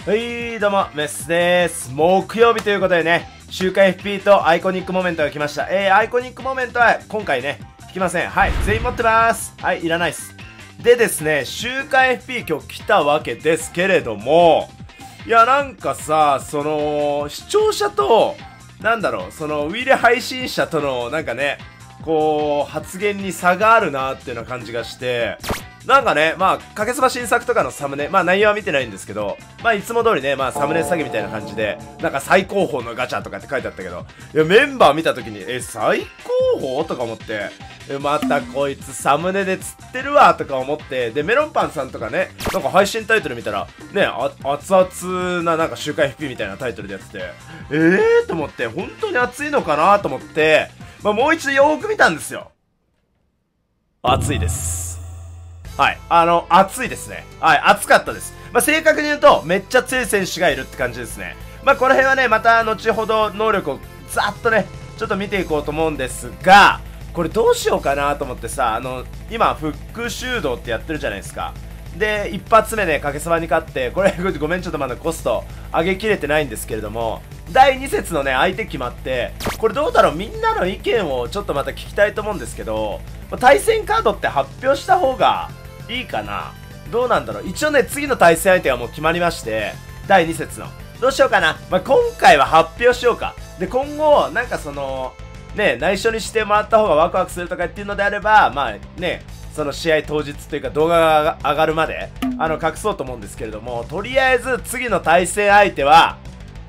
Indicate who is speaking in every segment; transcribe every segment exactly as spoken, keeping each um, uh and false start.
Speaker 1: はい、どうも、メッスです。木曜日ということでね、週刊 エフピー とアイコニックモメントが来ました。えー、アイコニックモメントは今回ね、引きません。はい、全員持ってます。はい、いらないっす。でですね、週刊 エフピー 今日来たわけですけれども、いや、なんかさ、その、視聴者と、なんだろう、その、ウィレ配信者との、なんかね、こう、発言に差があるなっていうような感じがして、なんかね、まあ、かけそば新作とかのサムネ、まあ内容は見てないんですけど、まあいつも通りね、まあサムネ詐欺みたいな感じで、なんか最高峰のガチャとかって書いてあったけど、いや、メンバー見た時に、え、最高峰とか思って、え、またこいつサムネで釣ってるわとか思って、で、メロンパンさんとかね、なんか配信タイトル見たら、ね、あ、熱々ななんか週刊 エフピー みたいなタイトルでやってて、えーと思って、本当に熱いのかなと思って、まあもう一度よーく見たんですよ。熱いです。はい。あの、熱いですね。はい。熱かったです。まあ、正確に言うと、めっちゃ強い選手がいるって感じですね。まあ、この辺はね、また後ほど能力をざっとね、ちょっと見ていこうと思うんですが、これどうしようかなと思ってさ、あの、今、フック修道ってやってるじゃないですか。で、一発目ね、かけそばに勝って、これ、ごめん、ちょっとまだコスト上げきれてないんですけれども、だいに節のね、相手決まって、これどうだろう、みんなの意見をちょっとまた聞きたいと思うんですけど、対戦カードって発表した方が、いいかな、どうなんだろう。一応ね、次の対戦相手はもう決まりまして、だいに節の。どうしようかな。まあ、今回は発表しようか。で、今後、なんかその、ね、内緒にしてもらった方がワクワクするとかっていうのであれば、まあね、その試合当日というか動画が上がるまで、あの、隠そうと思うんですけれども、とりあえず次の対戦相手は、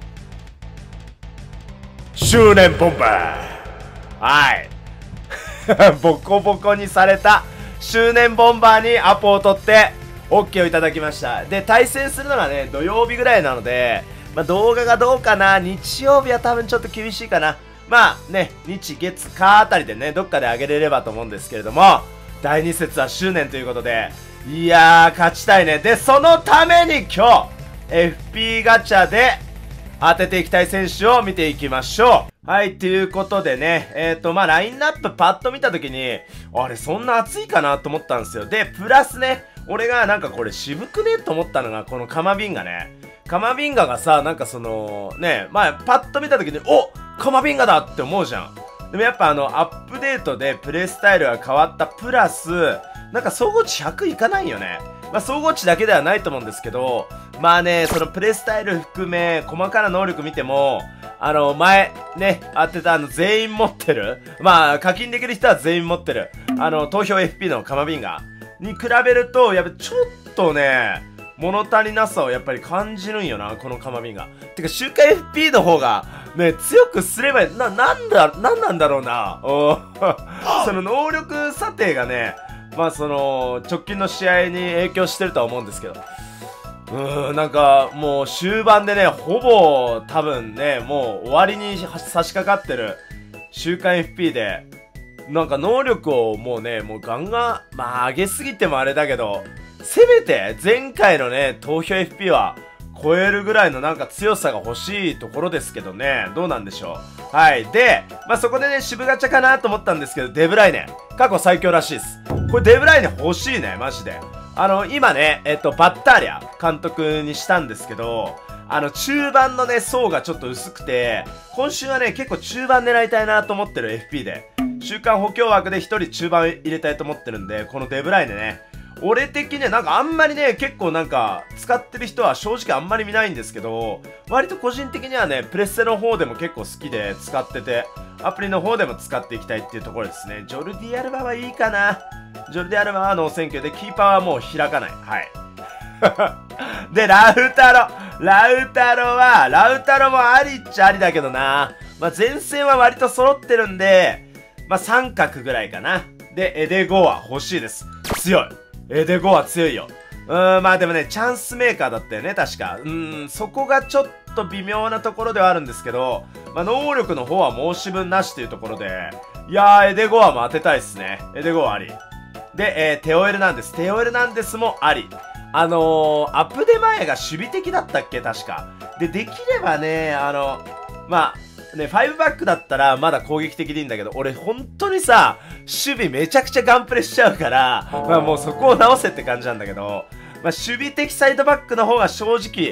Speaker 1: 執念ボンバー。はい。ボコボコにされた、執念ボンバーにアポを取って OK をいただきました。で、対戦するのがね、土曜日ぐらいなので、まあ、動画がどうかな、日曜日は多分ちょっと厳しいかな。まあね、日月火あたりでね、どっかで上げれればと思うんですけれども、だいに節は執念ということで、いやー、勝ちたいね。で、そのために今日、エフピー ガチャで当てていきたい選手を見ていきましょう。はい、ということでね、えっと、まあ、ラインナップパッと見たときに、あれ、そんな熱いかなと思ったんですよ。で、プラスね、俺がなんかこれ渋くねと思ったのが、このカマビンガね。カマビンガがさ、なんかその、ね、まあ、パッと見たときに、お、カマビンガだって思うじゃん。でもやっぱあの、アップデートでプレイスタイルが変わったプラス、なんか総合値ひゃくいかないよね。まあ、総合値だけではないと思うんですけど、まあね、そのプレイスタイル含め、細かな能力見ても、あの、前、ね、当てたあの、全員持ってる。まあ、課金できる人は全員持ってる。あの、投票 エフピー のカマビンガに比べると、やっぱちょっとね、物足りなさをやっぱり感じるんよな、このカマビンガ。てか、週刊 エフピー の方が、ね、強くすればいい。な、なんだ、なんなんだろうな。その能力査定がね、まあその、直近の試合に影響してるとは思うんですけど。うーん、なんか、もう終盤でね、ほぼ多分ね、もう終わりに差し掛かってる週刊 エフピー で、なんか能力をもうね、もうガンガン、まあ上げすぎてもあれだけど、せめて前回のね、投票 エフピー は超えるぐらいのなんか強さが欲しいところですけどね、どうなんでしょう。はい。で、まあそこでね、渋ガチャかなと思ったんですけど、デブライネ。過去最強らしいです。これデブライネ欲しいね、マジで。あの、今ね、えっと、バッターリャ監督にしたんですけど、あの、中盤のね、層がちょっと薄くて、今週はね、結構中盤狙いたいなと思ってる エフピー で、週間補強枠で一人中盤入れたいと思ってるんで、このデブライネね、俺的にはなんかあんまりね、結構なんか、使ってる人は正直あんまり見ないんですけど、割と個人的にはね、プレステの方でも結構好きで使ってて、アプリの方でも使っていきたいっていうところですね。ジョルディアルバはいいかな。ジョルディアルバはノー選挙で、キーパーはもう開かない。はい。で、ラウタロ。ラウタロは、ラウタロもありっちゃありだけどな。まあ、前線は割と揃ってるんで、まあ、三角ぐらいかな。で、エデゴは欲しいです。強い。エデゴは強いよ。うーん、まあでもね、チャンスメーカーだったよね、確か。うーん、そこがちょっと微妙なところではあるんですけど、まあ、能力の方は申し分なしというところで、いやー、エデゴアも当てたいっすね。エデゴアあり。で、えー、テオエルナンデス。テオエルナンデスもあり。あのー、アップデ前が守備的だったっけ、確か。で、できればね、あの、まあ、ね、ファイブバックだったらまだ攻撃的でいいんだけど、俺本当にさ、守備めちゃくちゃガンプレしちゃうから、まあもうそこを直せって感じなんだけど、まあ守備的サイドバックの方が正直、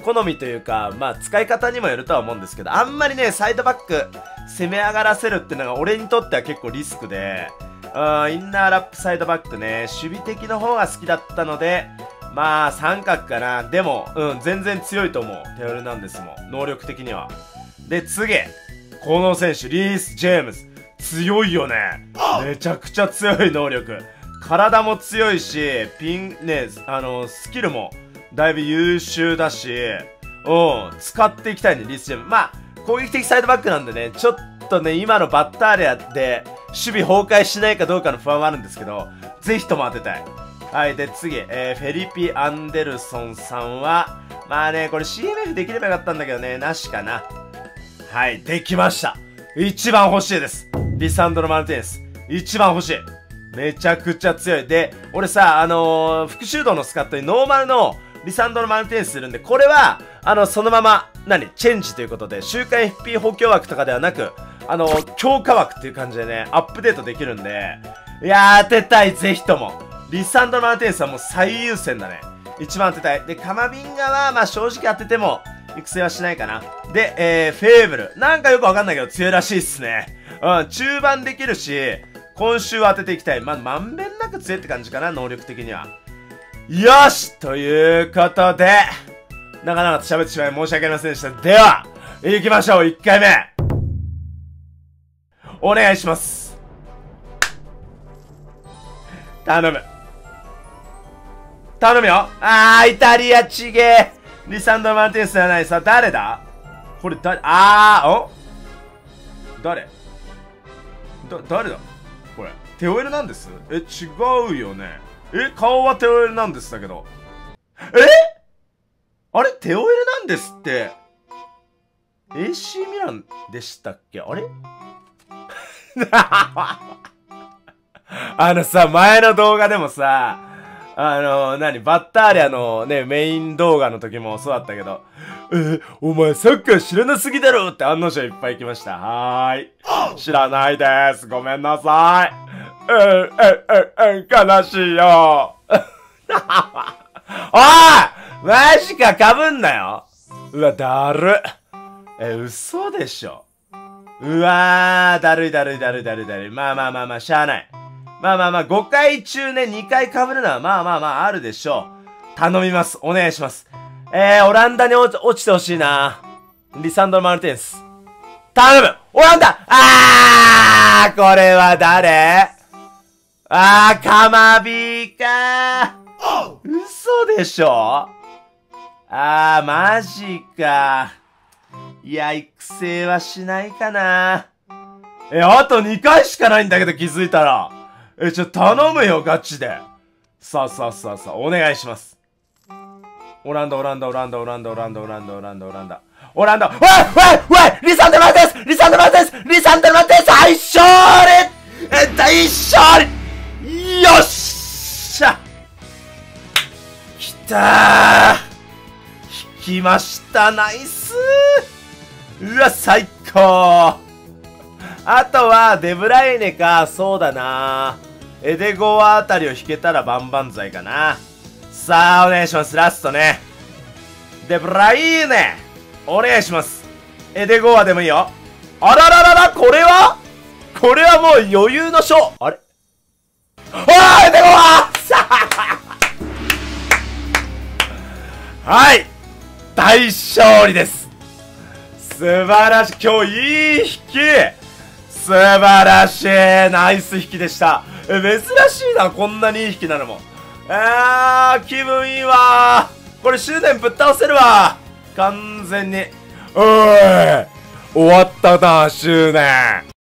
Speaker 1: 好みというか、まあ使い方にもよるとは思うんですけど、あんまりね、サイドバック攻め上がらせるっていうのが俺にとっては結構リスクで、うん、インナーラップサイドバックね、守備的の方が好きだったので、まあ三角かな。でも、うん、全然強いと思う。テオ・エルナンデスも、能力的には。で、次、この選手、リース・ジェームズ。強いよね。めちゃくちゃ強い能力。体も強いし、ピン、ね、あの、スキルもだいぶ優秀だし、うん、使っていきたいね、リース・ジェームズ。まあ、攻撃的サイドバックなんでね、ちょっとね、今のバッターレアで、守備崩壊しないかどうかの不安はあるんですけど、ぜひとも当てたい。はい、で、次、えー、フェリピ・アンデルソンさんは、まあね、これ シーエムエフ できればよかったんだけどね、なしかな。はい、できました。一番欲しいです。リサンドロ・マルティネス。一番欲しい。めちゃくちゃ強い。で、俺さ、あのー、復讐道のスカットにノーマルのリサンドロ・マルティネスするんで、これは、あの、そのまま、何チェンジということで、週間 エフピー 補強枠とかではなく、あのー、強化枠っていう感じでね、アップデートできるんで、いやー、当てたい、ぜひとも。リサンドロ・マルティネスはもう最優先だね。一番当てたい。で、カマビンガは、まあ正直当てても、育成はしないかな。で、えー、フェーブル。なんかよくわかんないけど強いらしいっすね。うん、中盤できるし、今週は当てていきたい。まあ、まんべんなく強いって感じかな、能力的には。よしということで、長々と喋ってしまい申し訳ありませんでした。では、行きましょう、いっかいめ。お願いします。頼む。頼むよ。あー、イタリアちげえ。リサンドロ・マルティネスじゃない。さ、誰だこれ誰、あー、お誰だ、誰だこれ。テオ・エルナンデスえ、違うよね。え、顔はテオ・エルナンデスだけど。えあれテオ・エルナンデスって、エーシー ミランでしたっけあれあのさ、前の動画でもさ、あのー、何バッターリアのね、メイン動画の時もそうだったけど、え、お前サッカー知らなすぎだろって案の定いっぱい来ました。はーい。知らないです。ごめんなさい。うん、うん、うん、うん、悲しいよ。おいマジか被んなよ。うわ、だる。え、嘘でしょ。うわー、だるいだるいだるいだるいだるい。まあまあまあまあ、しゃあない。まあまあまあ、ごかい中ね、にかい被るのはまあまあまああるでしょう。頼みます。お願いします。えー、オランダに落ちてほしいな。リサンドロ・マルティネス。頼むオランダあーこれは誰あー、カマビーかー。嘘でしょあー、マジか。いや、育成はしないかな。え、あとにかいしかないんだけど気づいたら。え、ちょ、頼むよ、ガチで。さあさあさあさあ、お願いします。オランダ、オランダ、オランダ、オランダ、オランダ、オランダ、オランダ、オランダ。オランダ、おいおいおいリサンドロ・マルティネスリサンドロ・マルティネスリサンドロ・マルティネス大勝利え、大勝利よっしゃきたー引きましたナイスーうわ、最高あとは、デブライネか、そうだなエデゴアあたりを引けたら万々歳かな。さあ、お願いします。ラストね。デブライネお願いします。エデゴアでもいいよ。あらららら、これはこれはもう余裕の勝あれおーエデゴアはい大勝利です素晴らしい今日いい引き素晴らしいナイス引きでしたえ珍しいなこんなにいい引きなのもあー気分いいわーこれ執念ぶっ倒せるわ完全におい終わったな執念